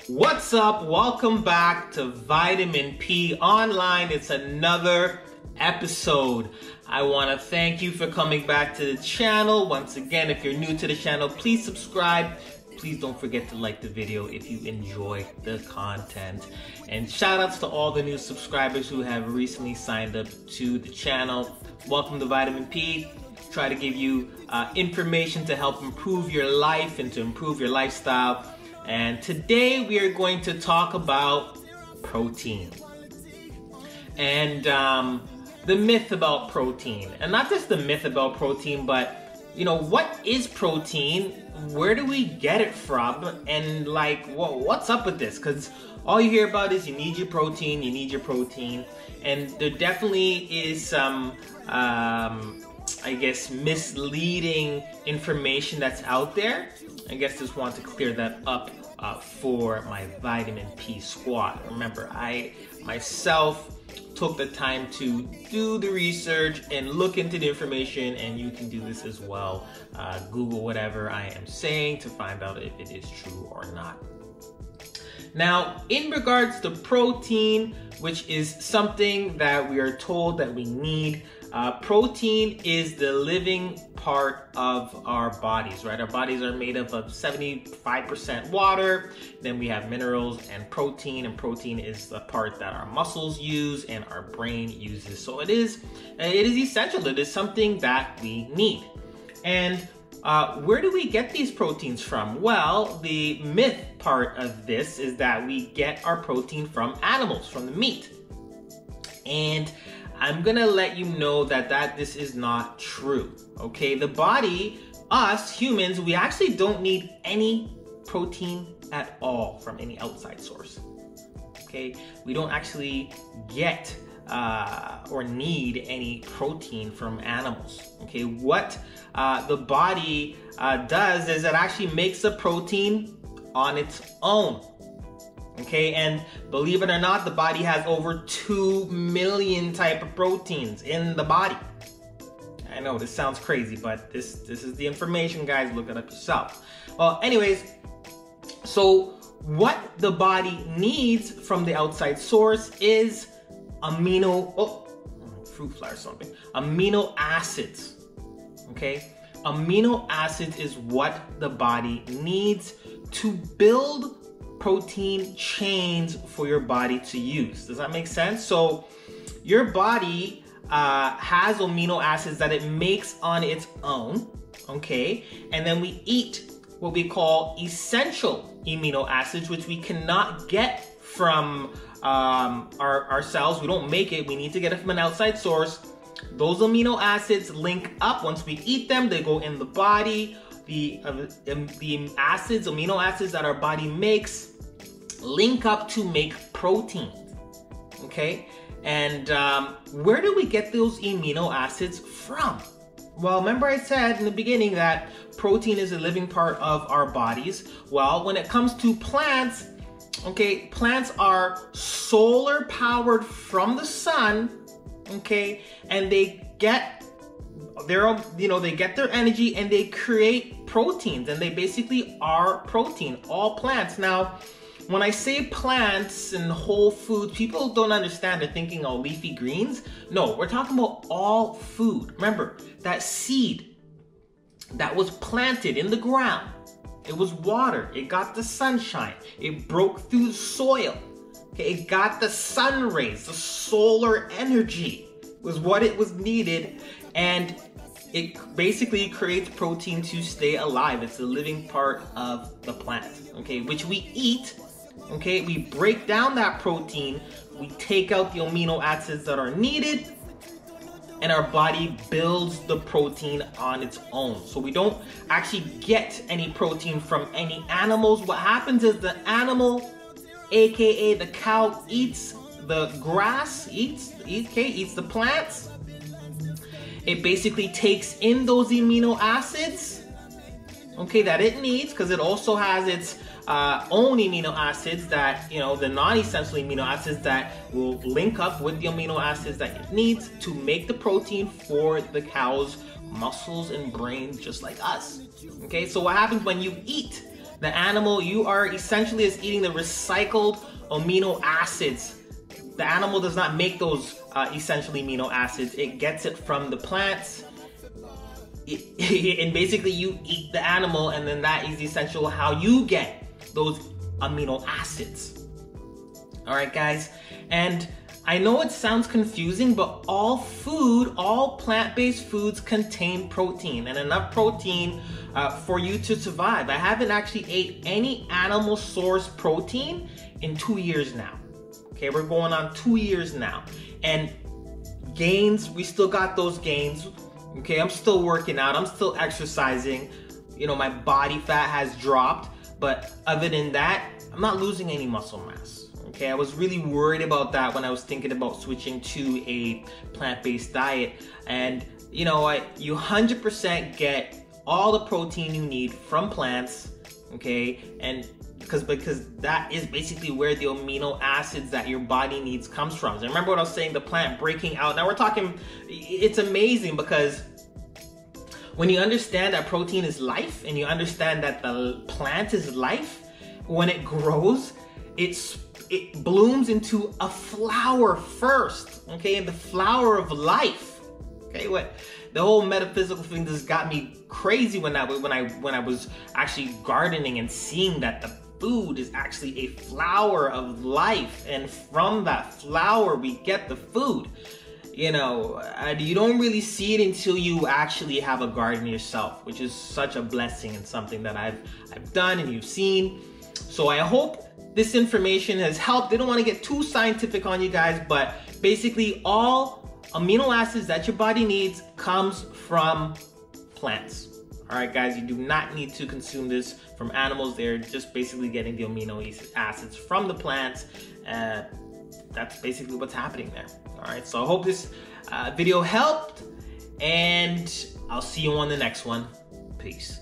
What's up? Welcome back to Vitamin P Online. It's another episode. I want to thank you for coming back to the channel. Once again, if you're new to the channel, please subscribe. Please don't forget to like the video if you enjoy the content. And shout outs to all the new subscribers who have recently signed up to the channel. Welcome to Vitamin P. Try to give you information to help improve your life and to improve your lifestyle. And today we are going to talk about protein and the myth about protein. And not just the myth about protein, but you know, what is protein? Where do we get it from? And like, what's up with this? Because all you hear about is you need your protein, you need your protein. And there definitely is some, I guess, misleading information that's out there. I guess just want to clear that up for my Vitamin P squad. Remember, I myself took the time to do the research and look into the information, and you can do this as well. Google whatever I am saying to find out if it is true or not. Now, in regards to protein, which is something that we are told that we need, protein is the living part of our bodies, right? Our bodies are made up of 75% water. Then we have minerals and protein is the part that our muscles use and our brain uses. So it is essential. It is something that we need. And where do we get these proteins from? Well, the myth part of this is that we get our protein from animals, from the meat. And I'm gonna let you know that this is not true, okay? The body, us humans, we actually don't need any protein at all from any outside source, okay? We don't actually get or need any protein from animals, okay? What the body does is it actually makes the protein on its own. Okay, and believe it or not, the body has over 2 million type of proteins in the body. I know this sounds crazy, but this is the information, guys. Look it up yourself. Well, anyways, so what the body needs from the outside source is amino acids. Okay, amino acids is what the body needs to build protein chains for your body to use. Does that make sense? So your body has amino acids that it makes on its own, okay? And then we eat what we call essential amino acids, which we cannot get from ourselves. We don't make it. We need to get it from an outside source. Those amino acids link up. Once we eat them, they go in the body. The amino acids that our body makes link up to make protein, okay? And where do we get those amino acids from? Well, remember I said in the beginning that protein is a living part of our bodies. Well, when it comes to plants, okay, plants are solar powered from the sun, okay? And they get their energy and they create proteins, and they basically are protein, all plants. Now, when I say plants and whole foods, people don't understand. They're thinking, oh, leafy greens. No, we're talking about all food. Remember, that seed that was planted in the ground, it was water, it got the sunshine, it broke through the soil, okay? It got the sun rays, the solar energy was what it was needed, and it basically creates protein to stay alive. It's a living part of the plant, okay, which we eat. Okay, we break down that protein, we take out the amino acids that are needed, and our body builds the protein on its own. So we don't actually get any protein from any animals. What happens is the animal, aka the cow, eats the grass, eats the plants. It basically takes in those amino acids, okay, that it needs, because it also has its own amino acids that, you know, the non-essential amino acids that will link up with the amino acids that it needs to make the protein for the cow's muscles and brain, just like us. Okay, so what happens when you eat The animal, you are essentially is eating the recycled amino acids. The animal does not make those essential amino acids. It gets it from the plants. And basically you eat the animal, and then that is essential how you get those amino acids. All right, guys. And I know it sounds confusing, but all plant-based foods contain protein, and enough protein for you to survive. I haven't actually ate any animal source protein in 2 years now. Okay, we're going on 2 years now. And gains, we still got those gains. Okay, I'm still working out, I'm still exercising. You know, my body fat has dropped, but other than that, I'm not losing any muscle mass. Okay, I was really worried about that when I was thinking about switching to a plant-based diet. And you know what, you 100% get all the protein you need from plants, okay? And because that is basically where the amino acids that your body needs comes from. So remember what I was saying, the plant breaking out. Now we're talking, it's amazing because when you understand that protein is life, and you understand that the plant is life, when it grows, it blooms into a flower first, okay? And the flower of life, okay? What the whole metaphysical thing just got me crazy when I was actually gardening and seeing that the food is actually a flower of life, and from that flower we get the food. You know, you don't really see it until you actually have a garden yourself, which is such a blessing and something that I've done and you've seen. So I hope this information has helped. I don't want to get too scientific on you guys, but basically all amino acids that your body needs comes from plants. All right, guys, you do not need to consume this from animals. They're just basically getting the amino acids from the plants. That's basically what's happening there. All right, so I hope this video helped, and I'll see you on the next one. Peace.